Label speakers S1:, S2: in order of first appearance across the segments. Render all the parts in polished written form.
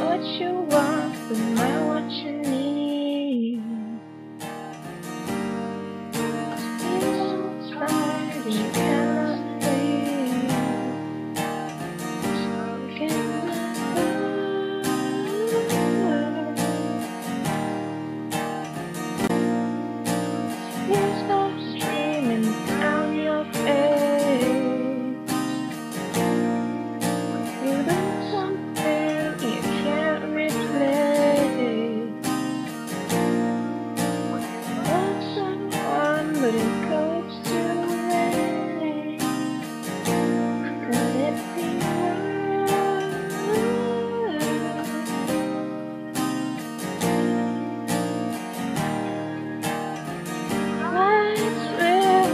S1: what you want, but not what you need. Feels tired and you cannot breathe. Get tears stop streaming down your face. You do something you can't replace. Love someone, but it goes too late. Could it be lights will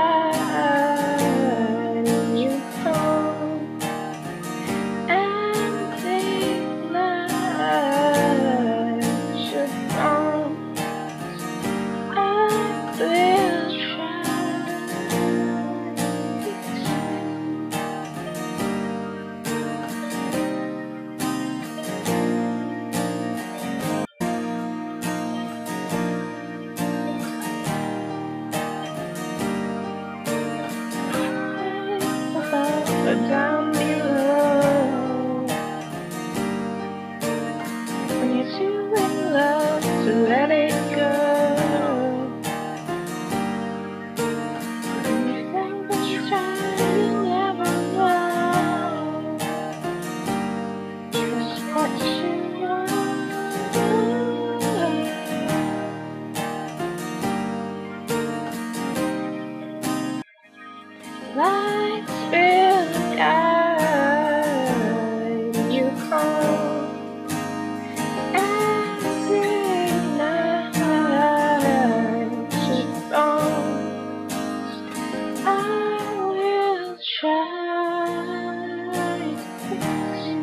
S1: guide you home, and the light should come. I will but down below, when you're too in love to let it go, when you think that you try, you never know just what you want. Lights will guide you home, and the night should dawn. I will try to fix you.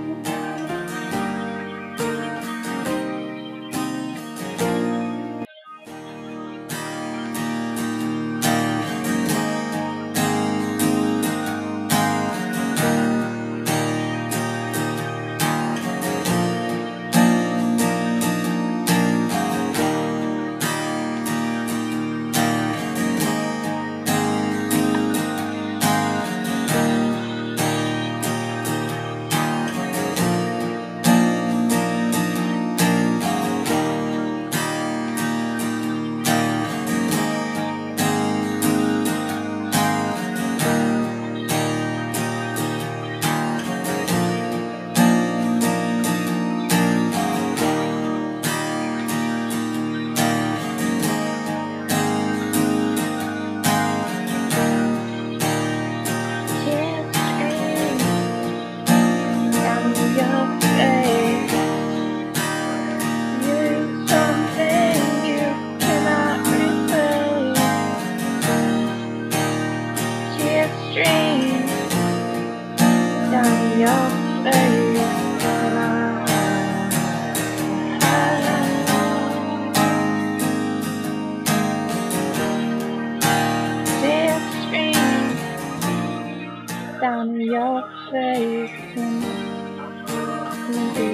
S1: Down your face, tears stream down your face.